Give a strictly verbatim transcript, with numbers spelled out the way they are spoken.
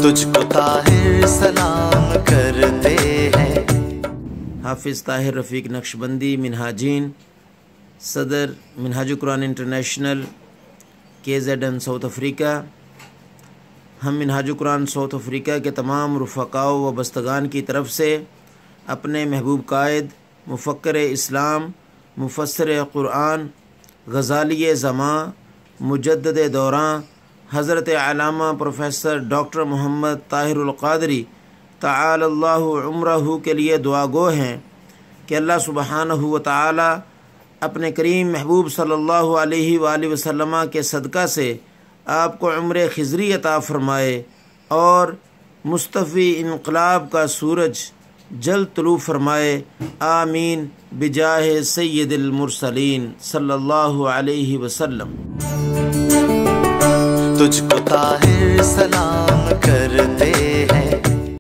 तुझको ताहिर सलाम करते हैं। हाफिज ताहिर रफीक नक्शबंदी मिनहाजीन, सदर मिनहाज कुरान इंटरनेशनल के ज़ेड एन साउथ अफ्रीका। हम मिनहाज कुरान साउथ अफ्रीका के तमाम रुफ़क़ाओं व बस्तगान की तरफ से अपने महबूब कायद, मुफ़क्किर इस्लाम, मुफ़स्सिर कुरान, ग़ज़ाली ज़मां, मुजद्दिद दौरान हज़रत अल्लामा प्रोफेसर डॉक्टर मोहम्मद ताहिरुल क़ादरी तआलल्लाहु उम्रहू के लिए दुआ गो हैं कि अल्लाह सुब्हानहू व तआला अपने करीम महबूब सल्लल्लाहु अलैहि वालैहि वसल्लम के सदक़ा से आपको उम्र खिज़री अता फ़रमाए और मुस्तफ़ी इनक़लाब का सूरज जल्द तुलू फ़रमाए। आमीन बिजाहे सय्यदिल मुरसलीन सल्लल्लाहु अलैहि वसल्लम। तुझको ताहिर सलाम करते हैं।